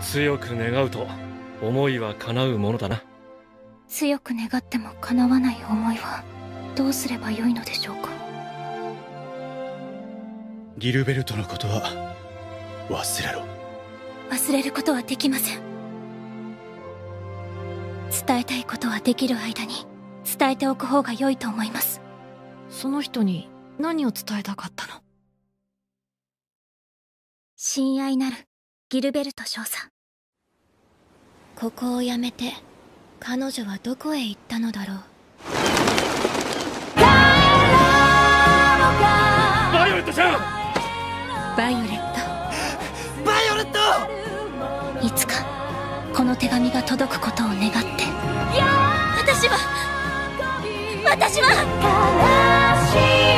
強く願うと思いは叶うものだな。 強く願っても叶わない思いはどうすればよいのでしょうか。 ギルベルトのことは忘れろ。 忘れることはできません。伝えたいことはできる間に伝えておく方が良いと思います。 その人に何を伝えたかったの？ 親愛なるギルベルト少佐、ここを辞めて彼女はどこへ行ったのだろう。 バイオレットちゃん。 バイオレット、 バイオレット！ いつかこの手紙が届くことを願って、私は